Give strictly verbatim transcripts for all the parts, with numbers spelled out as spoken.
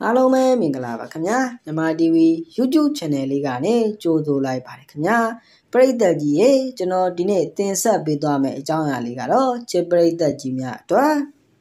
အားလုံးပဲမင်္ဂလာပါခင်ဗျာမြန်မာ တီ ဗီ YouTube Channel လေးကနေကြိုဆိုလိုက်ပါတယ်ခင်ဗျာပရိသတ်ကြီးရေကျွန်တော်ဒီနေ့တင်ဆက်ပေးသွားမယ့်အကြောင်းအရာလေးကတော့ချစ်ပရိသတ်ကြီးများအတွက်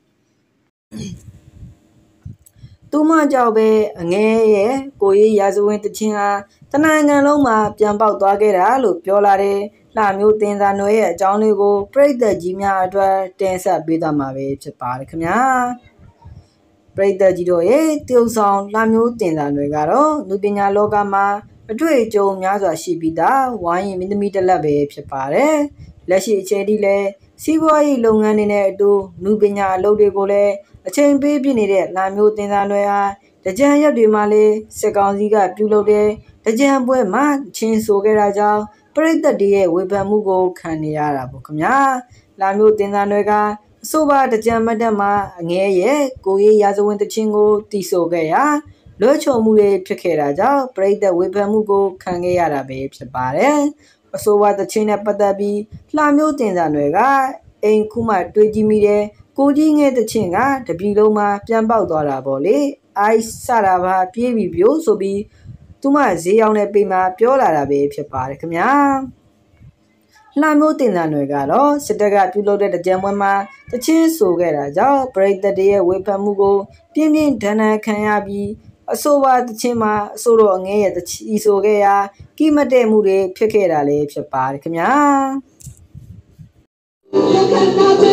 သူမကြောက်ပဲအငဲရဲ့ကိုရေးရာဇဝင်တခြင်းဟာတနိုင်ငံလုံးမှာပြန်ပေါက်သွားခဲ့တာလို့ပြောလာတယ်လှမျိုးတင်စာနွယ်ရဲ့အကြောင်းလေးကိုပရိသတ်ကြီးများအတွက်တင်ဆက်ပေးသွားမှာပဲဖြစ်ပါတယ်ခင်ဗျာပရိသတ်ကြီးတို့ရဲ့တရုတ်ဆောင်လှမျိုးတင်စာတွေကတော့လူပညာလောကမှာအတွေ့အကြုံများစွာရှိပြီးသားဝိုင်းရင်မင်းသမီးတစ်လက်ပဲဖြစ်ပါတယ်လက်ရှိအချိန်ထိလည်းစီးပွားရေးလုပ်ငန်းတွေနဲ့အတူလူပညာအလုပ်တွေကိုလည်းအချိန်ပေးပြနေတဲ့လှမျိုးတင်စာတွေဟာတကြံရက်တွေမှာလည်းစစ်ကောင်စီကပြုလုပ်တဲ့တကြံပွဲမှာချင်းဆိုခဲ့တာကြောင့်ပရိသတ်တွေရဲ့ဝေဖန်မှုကိုခံနေရတာပေါ့ခင်ဗျာလှမျိုးတင်စာတွေကအဆိုပါတကြံမတ်တက်မှာအငဲရဲ့ကိုရေးရာဇဝင်တခြင်းကိုတီးဆိုခဲ့ရာလွှဲချုံမှုတွေဖြစ်ခဲ့တာကြောင့်ပရိသတ်ဝေဖန်မှုကိုခံခဲ့ရတာပဲဖြစ်ပါတယ်အဆိုပါတခြင်းနဲ့ပတ်သက်ပြီးလှမျိုးတင်စာတွေကအိမ်ခုမှတွေးကြည့်မိတယ်ကိုကြီးငဲတခြင်းကတပြီလုံးမှာပြန်ပေါက်သွားတာပေါ့လေအိုက်စတာပါပြေးပြီးပြို့ဆိုပြီးသူမဈေးရောက်တဲ့ပိမှာပြောလာတာပဲဖြစ်ပါတယ်ခင်ဗျာလှမျိုးတင်စာတွေကတော့စစ်တပ်ကပြုလုပ်တဲ့တကြံပွဲမှာတချင်းဆိုခဲ့တာကြောင့်ပရိသတ်တွေရဲ့ဝေဖန်မှုကိုပြင်းပြင်းထန်ထန်ခံရပြီးအဆိုပါတချင်းမှာအဆိုတော်အငဲရဲ့တချီဆိုခဲ့ရာကိမတဲ့မှုတွေဖြစ်ခဲ့တာလည်းဖြစ်ပါတယ်ခင်ဗျာ